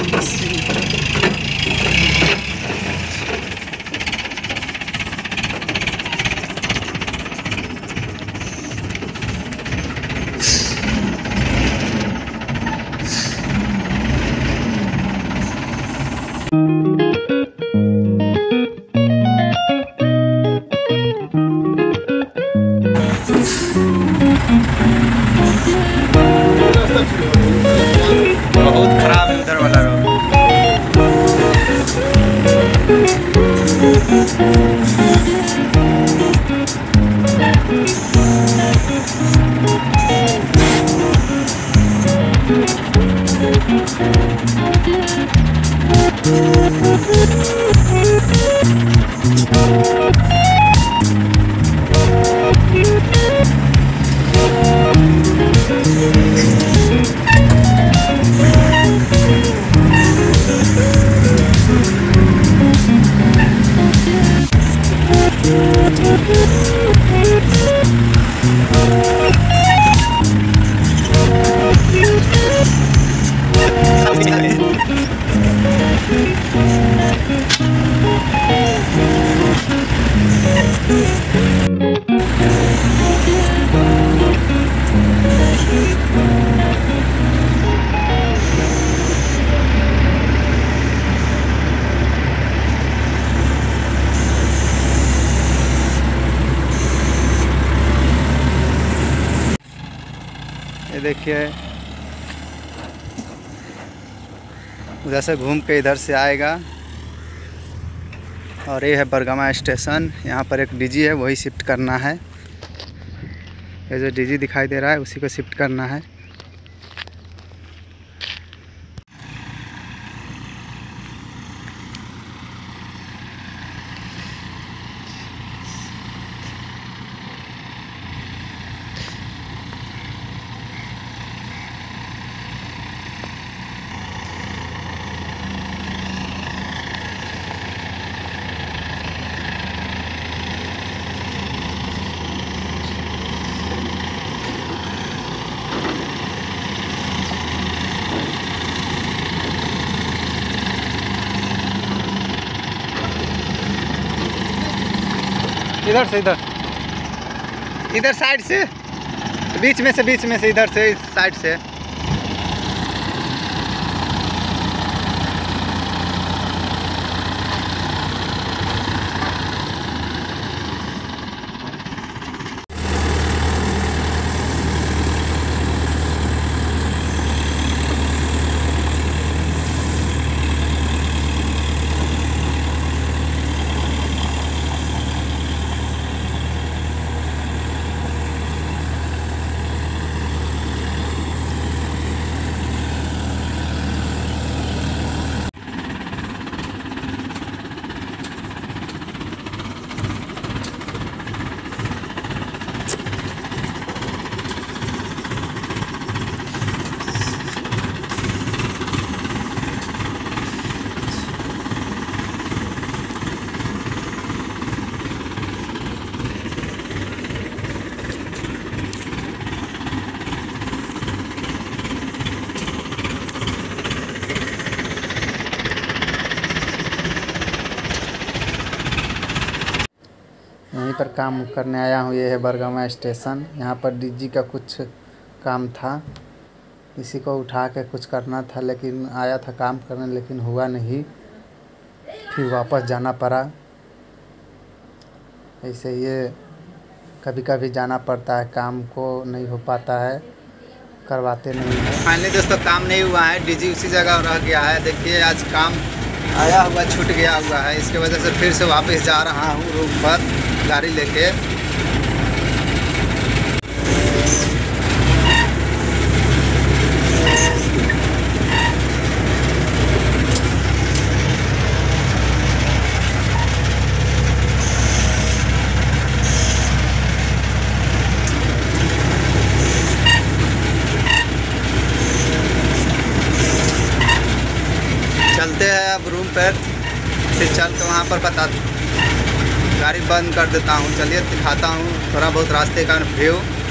बहुत खराब है उधर वाला रोड। ये देखिए उधर से घूम के इधर से आएगा और ये है बरगमा स्टेशन। यहाँ पर एक डीजी है, वही शिफ्ट करना है। ये जो डीजी दिखाई दे रहा है उसी को शिफ्ट करना है। इधर से इधर साइड से बीच में से इधर से इस साइड से। यहीं पर काम करने आया हूँ। ये है बरगमा स्टेशन। यहाँ पर डीजी का कुछ काम था, इसी को उठा के कुछ करना था, लेकिन आया था काम करने लेकिन हुआ नहीं, फिर वापस जाना पड़ा। ऐसे ये कभी कभी जाना पड़ता है, काम को नहीं हो पाता है, करवाते नहीं है। फाइनली दोस्तों काम नहीं हुआ है, डीजी उसी जगह रह गया है। देखिए आज काम आया हुआ छूट गया हुआ है, इसके वजह से फिर से वापस जा रहा हूँ रूम पर गाड़ी लेके। चलते हैं अब रूम पर, फिर चल के वहाँ पर गाड़ी बंद कर देता हूँ। चलिए दिखाता हूँ थोड़ा बहुत रास्ते का व्यू।